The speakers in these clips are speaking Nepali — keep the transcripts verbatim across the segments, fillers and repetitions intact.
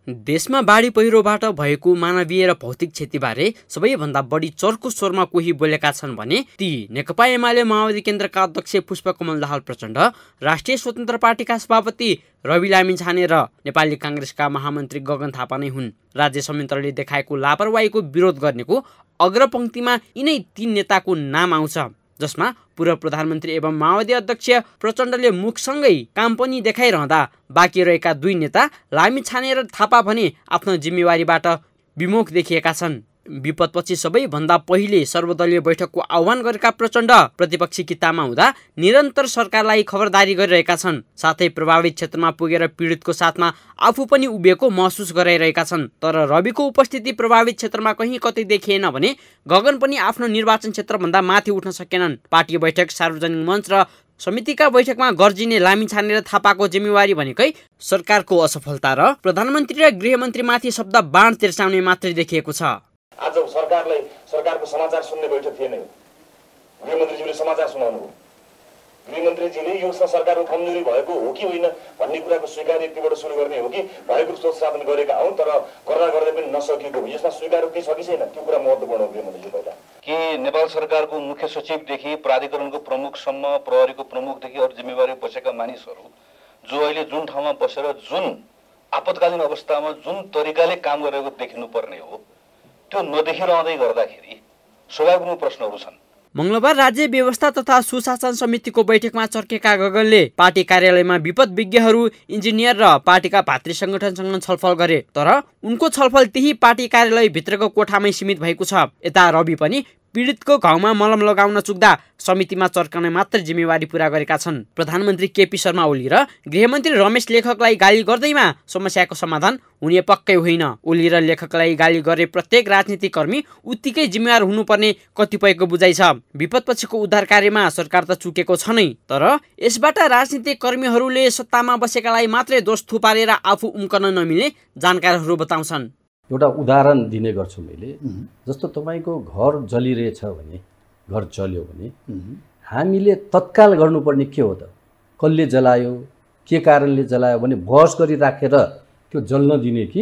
देशमा बाढी पहिरोबाट भएको मानवीय र भौतिक क्षतिबारे सबैभन्दा बढी चर्को स्वरमा कोही बोलेका छन् भने ती नेकपा एमाले माओवादी केन्द्रका अध्यक्ष पुष्पकमल दाहाल प्रचण्ड, राष्ट्रिय स्वतन्त्र पार्टीका सभापति रवि लामिछाने र नेपाली कांग्रेसका महामन्त्री गगन थापा नै हुन्। राज्य संयन्त्रले देखाएको लापरवाहीको विरोध गर्नेको अग्रपंक्तिमा यिनै तीन नेताको नाम आउँछ, जसमा पूर्व प्रधानमन्त्री एवं माओवादी अध्यक्ष प्रचण्डले मुखसँगै काम पनि देखाइरहँदा बाँकी रहेका दुई नेता लामिछाने र थापा भने आफ्नो जिम्मेवारीबाट विमुख देखिएका छन्। विपदपछि सबैभन्दा पहिले सर्वदलीय बैठकको आह्वान गरेका प्रचण्ड प्रतिपक्षी कितामा हुँदा निरन्तर सरकारलाई खबरदारी गरिरहेका छन्। साथै प्रभावित क्षेत्रमा पुगेर पीडितको साथमा आफू पनि उभिएको महसुस गराइरहेका छन्। तर रविको उपस्थिति प्रभावित क्षेत्रमा कहीँ कतै देखिएन भने गगन पनि आफ्नो निर्वाचन क्षेत्रभन्दा माथि उठ्न सकेनन्। पार्टी बैठक, सार्वजनिक मञ्च र समितिका बैठकमा गर्जिने लामिछाने र थापाको जिम्मेवारी भनेकै सरकारको असफलता र प्रधानमन्त्री र गृहमन्त्रीमाथि शब्द बाण तिर्साउने मात्रै देखिएको छ। आज सरकारलाई सरकारको समाचार सुन्ने बैठक थिएन। गृहमन्त्रीज्यूले समाचार सुनाउनु हो। गृहमन्त्रीजीले यो सरकारको कमजोरी भएको हो कि होइन भन्ने कुराको स्वीकार यतिबाट सुरु गर्ने हो कि भएको सोच साधन गरेका हौ, तर गर्दा गर्दै पनि नसकेको हो। यसमा स्वीकार केही छ कि छैन, त्यो कुरा महत्त्वपूर्ण हो। गृहमन्त्रीजी पहिला कि नेपाल सरकारको मुख्य सचिवदेखि प्राधिकरणको प्रमुखसम्म, प्रहरीको प्रमुखदेखि अरू जिम्मेवारी बसेका मानिसहरू जो अहिले जुन ठाउँमा बसेर जुन आपतकालीन अवस्थामा जुन तरिकाले काम गरेको देखिनुपर्ने हो, त्यो नदेखिरहँदै गर्दाखेरि स्वाभाविक प्रश्नहरू छन्। मंगलबार राज्य व्यवस्था तथा सुशासन समितिको बैठकमा चर्केका गगनले पार्टी कार्यालयमा विपद विज्ञहरू, इन्जिनियर र पार्टीका भातृ संगठनसँग छलफल गरे। तर उनको छलफल त्यही पार्टी कार्यालय भित्रको कोठामै सीमित भएको छ। यता रवि पनि पीडितको घाउमा मलम लगाउन चुक्दा समितिमा चर्कने मात्र जिम्मेवारी पूरा गरेका छन्। प्रधानमन्त्री केपी शर्मा ओली र गृहमन्त्री रमेश लेखकलाई गाली गर्दैमा समस्याको समाधान हुने पक्कै होइन। ओली र लेखकलाई गाली गरे प्रत्येक राजनीतिक कर्मी उत्तिकै जिम्मेवार हुनुपर्ने कतिपयको बुझाइ छ। विपदपछिको उद्धार कार्यमा सरकार त चुकेको छ नै, तर यसबाट राजनीतिक कर्मीहरूले सत्तामा बसेकालाई मात्रै दोष थुपारेर आफू उम्कन नमिल्ने जानकारहरू बताउँछन्। एउटा उदाहरण दिने गर्छु मैले। जस्तो तपाईँको घर जलिरहेछ भने, घर जल्यो भने हामीले तत्काल गर्नुपर्ने के हो त? कसले जलायो, के कारणले जलायो भने बहस गरिराखेर त्यो जल्न दिने कि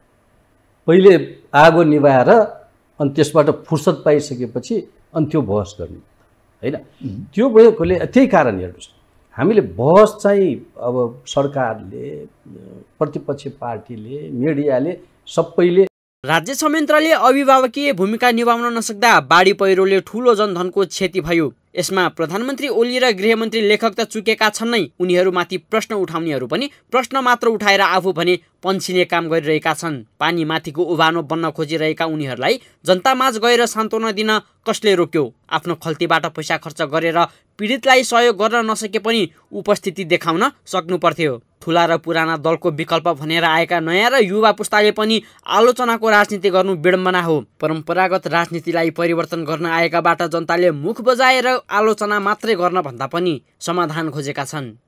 पहिले आगो निभाएर अनि त्यसबाट फुर्सद पाइसकेपछि अनि त्यो बहस गर्ने हैन? त्यो भएकोले त्यही कारण हेर्नुहोस्, हामीले बहस चाहिँ अब सरकारले, प्रतिपक्षी पार्टीले, मिडियाले सबैले राज्य संयन्त्रले अभिभावकीय भूमिका निभाउन नसक्दा बाढी पहिरोले ठूलो जनधनको क्षति भयो। यसमा प्रधानमन्त्री ओली र गृहमन्त्री लेखक त चुकेका छन् नै, उनीहरूमाथि प्रश्न उठाउनेहरू पनि प्रश्न मात्र उठाएर आफू भने पन्छिने काम गरिरहेका छन्। पानी माथिको उभानो बन्न खोजिरहेका उनीहरूलाई जनतामाझ गएर सान्त्वना दिन कसले रोक्यो? आफ्नो खल्तीबाट पैसा खर्च गरेर पीडितलाई सहयोग गर्न नसके पनि उपस्थिति देखाउन सक्नु पर्थ्यो। ठुला र पुराना दलको विकल्प भनेर आएका नयाँ र युवा पुस्ताले पनि आलोचनाको राजनीति गर्नु विडम्बना हो। परम्परागत राजनीतिलाई परिवर्तन गर्न आएकाबाट जनताले मुख बजाएर आलोचना मात्रै गर्न भन्दा पनि समाधान खोजेका छन्।